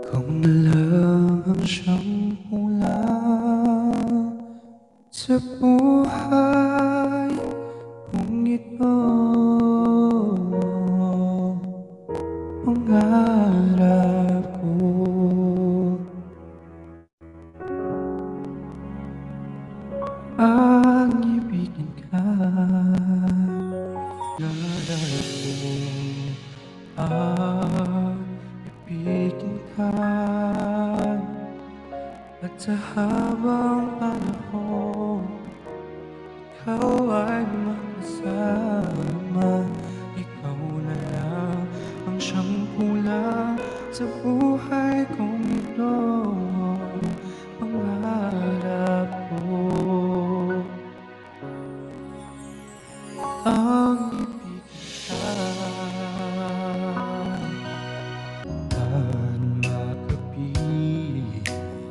Kung alam siyang pula sa buhay kung ito, pangarap ko. Ang ibigin ka, pangarap ko. Ang ibigin ka, at sa habang panahon ikaw ay makasama. Ikaw na lang ang siyang kulang sa buhay kong ito, pangarap ko. Ang ibig ka at makapiling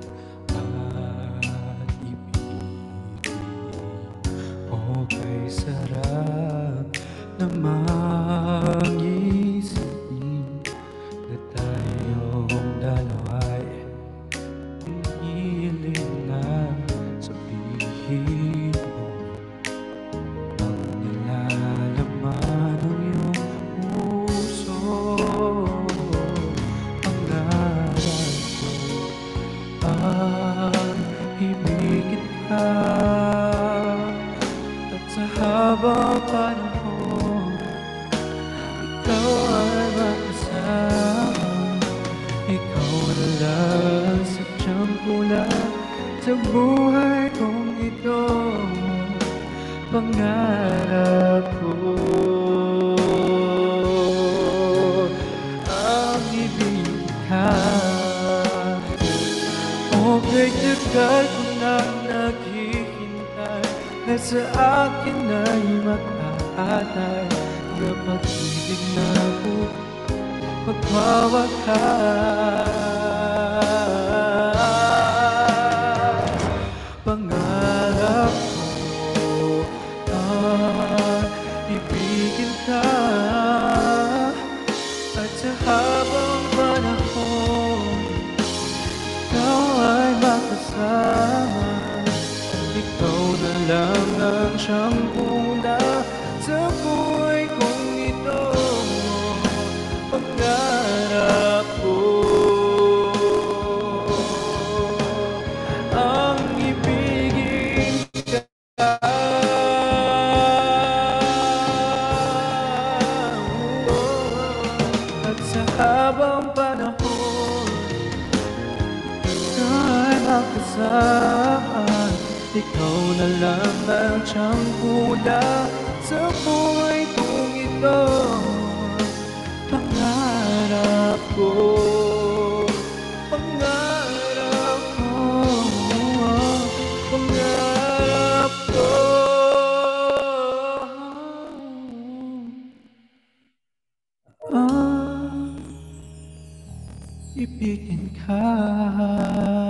at ibigin. Okay, sarap namang isipin na tayong dalawa'y piniling na sabihin mo ang nilalaman ng iyong puso. Pangarap ko ang ibigin ka, at sa habang panahon ikaw ay makasama. Ikaw na lang sadyang kulang sa buhay kong ito, pangarap ko. Ang ibig ka, okay, tagal ko na naghihintay na sa akin ay makaatay na pag-ibig na ako magpawakas. Pangarap ko ay ibigin ka, at sa habang panahon ikaw ay makasama. Ikaw na lang ang siyang kulang sa buhay kong ito, pangarap ko. Ang ibigin ka, at sa habang panahon ikaw ay makasama. Ikaw na lang ang siyang kulang sa buhay kong ito, pangarap ko. Pangarap ko, pangarap ko. Ibigin ka.